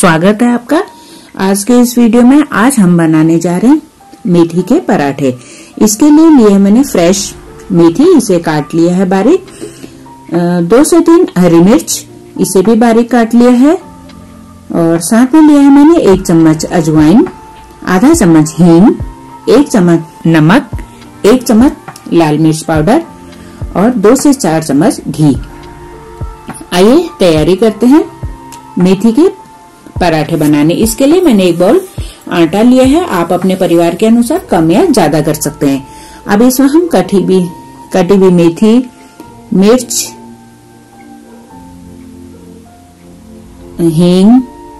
स्वागत है आपका। आज के इस वीडियो में आज हम बनाने जा रहे हैं मेथी के पराठे। इसके लिए मैंने फ्रेश मेथी, इसे काट लिया है बारीक। 2 से 3 हरी मिर्च, इसे भी बारीक काट लिया है। और साथ में लिया है मैंने 1 चम्मच अजवाइन, आधा चम्मच हींग, 1 चम्मच नमक, 1 चम्मच लाल मिर्च पाउडर और 2 से 4 चम्मच घी। आइए तैयारी करते हैं मेथी के पराठे बनाने। इसके लिए मैंने 1 बाउल आटा लिया है। आप अपने परिवार के अनुसार कम या ज्यादा कर सकते हैं। अब इसमें हम कटी हुई मेथी, मिर्च, हींग,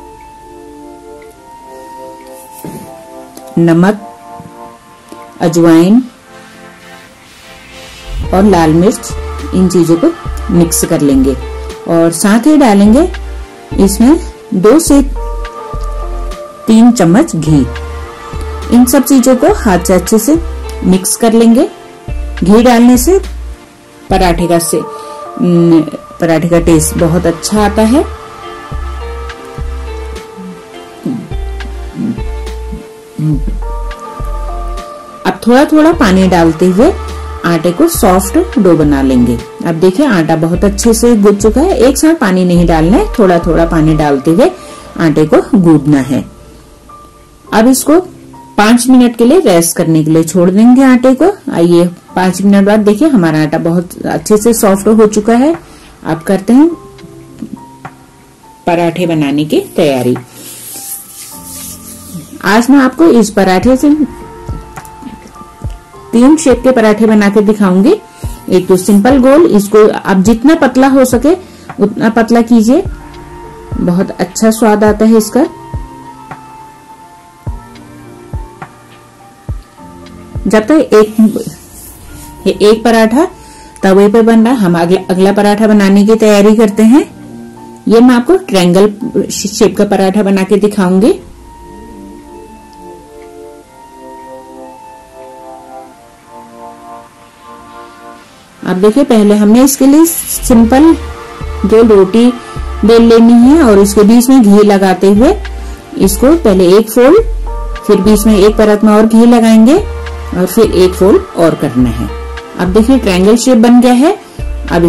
नमक, अजवाइन और लाल मिर्च, इन चीजों को मिक्स कर लेंगे। और साथ ही डालेंगे इसमें 2 से 3 चम्मच घी। इन सब चीजों को हाथ से अच्छे से मिक्स कर लेंगे। घी डालने से पराठे का टेस्ट बहुत अच्छा आता है। अब थोड़ा थोड़ा पानी डालते हुए आटे को सॉफ्ट डो बना लेंगे। अब देखिए आटा बहुत अच्छे से गूंथ चुका है। एक साथ पानी नहीं डालना है, थोड़ा थोड़ा पानी डालते हुए आटे को गूंथना है। अब इसको 5 मिनट के लिए रेस्ट करने के लिए छोड़ देंगे आटे को। आइए 5 मिनट बाद देखिए हमारा आटा बहुत अच्छे से सॉफ्ट हो चुका है। अब करते हैं पराठे बनाने की तैयारी। आज मैं आपको इस पराठे से 3 शेप के पराठे बना के दिखाऊंगी। एक तो सिंपल गोल, इसको आप जितना पतला हो सके उतना पतला कीजिए, बहुत अच्छा स्वाद आता है इसका। जब तक एक पराठा तवे पे बन रहा, हम अगला पराठा बनाने की तैयारी करते हैं। ये मैं आपको ट्रायंगल शेप का पराठा बना के दिखाऊंगी। अब देखिए पहले हमने इसके लिए सिंपल 2 रोटी बेल लेनी है और इसके बीच में घी लगाते हुए इसको पहले एक फोल्ड, फिर बीच में एक परत में और घी लगाएंगे और फिर एक फोल्ड और करना है। अब देखिए ट्रायंगल शेप बन गया है। अब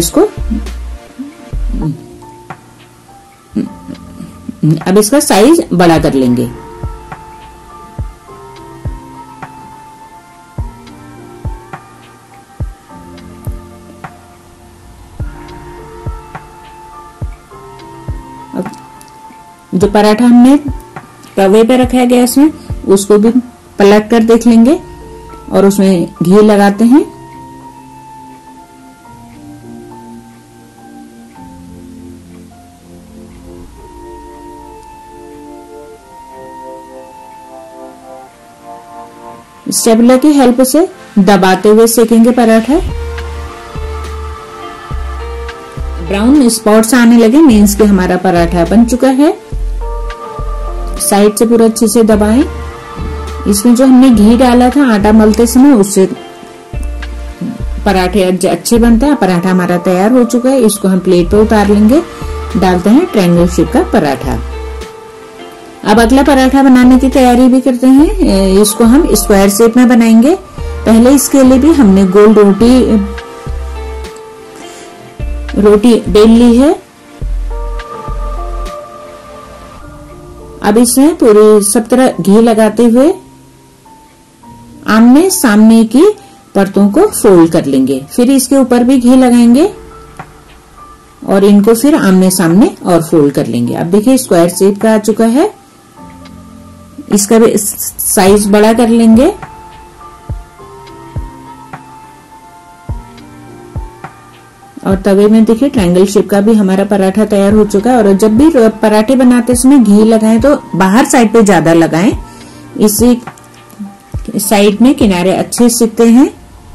इसका साइज बड़ा कर लेंगे। जो पराठा हमने तवे पे रखा है गैस में, उसको भी पलट कर देख लेंगे और उसमें घी लगाते हैं। स्टेबलर की हेल्प से दबाते हुए सेकेंगे पराठा। ब्राउन स्पॉट्स आने लगे मीन्स कि हमारा पराठा बन चुका है। साइड से पूरा अच्छे से दबाएं। इसमें जो हमने घी डाला था आटा मलते समय, उससे पराठे अच्छे बनते हैं। पराठा हमारा तैयार हो चुका है। इसको हम प्लेट पे उतार लेंगे। डालते हैं ट्रायंगल शेप का पराठा। अब अगला पराठा बनाने की तैयारी भी करते हैं। इसको हम स्क्वायर शेप में बनाएंगे। पहले इसके लिए भी हमने गोल रोटी बेल ली है। अब इसमें पूरी सब तरह घी लगाते हुए आमने सामने की परतों को फोल्ड कर लेंगे। फिर इसके ऊपर भी घी लगाएंगे और इनको फिर आमने सामने और फोल्ड कर लेंगे। अब देखिए स्क्वायर शेप का आ चुका है। इसका भी साइज बड़ा कर लेंगे। और तवे में देखिए ट्रायंगल शेप का भी हमारा पराठा तैयार हो चुका है। और जब भी पराठे बनाते समय घी लगाएं तो बाहर साइड पे ज्यादा लगाएं, इससे साइड में किनारे अच्छे सिकते हैं।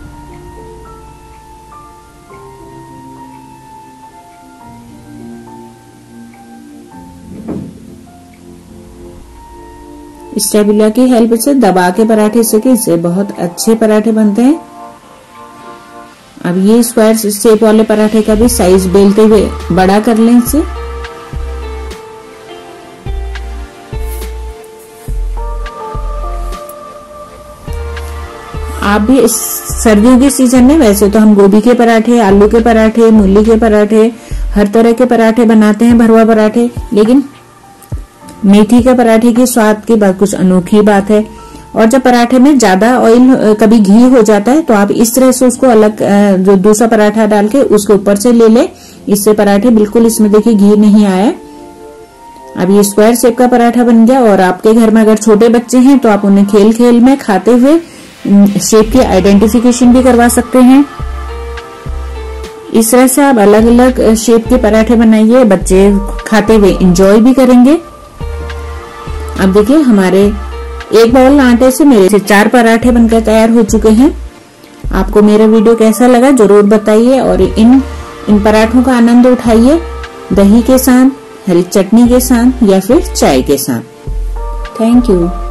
स्टेबुलर की हेल्प से दबा के पराठे सेके, इससे बहुत अच्छे पराठे बनते हैं। अब ये स्क्वायर शेप वाले पराठे का भी साइज बेलते हुए बड़ा कर लें इसे। आप भी इस सर्दियों के सीजन में, वैसे तो हम गोभी के पराठे, आलू के पराठे, मूली के पराठे, हर तरह के पराठे बनाते हैं, भरवा पराठे, लेकिन मेथी के पराठे की स्वाद की बात कुछ अनोखी बात है। और जब पराठे में ज्यादा ऑयल, कभी घी हो जाता है, तो आप इस तरह से उसको अलग जो दूसरा पराठा डाल के उसके ऊपर से ले ले, इससे पराठे बिल्कुल, इसमें देखिए घी नहीं आया। अब ये स्क्वायर शेप का पराठा बन गया। और आपके घर में अगर छोटे बच्चे हैं तो आप उन्हें खेल खेल में खाते हुए शेप की आइडेंटिफिकेशन भी करवा सकते हैं। इस तरह से आप अलग अलग शेप के पराठे बनाइए, बच्चे खाते हुए एंजॉय भी करेंगे। अब देखिए हमारे एक बाउल आटे से मेरे से 4 पराठे बनकर तैयार हो चुके हैं। आपको मेरा वीडियो कैसा लगा जरूर बताइए, और इन पराठों का आनंद उठाइए दही के साथ, हरी चटनी के साथ या फिर चाय के साथ। Thank you.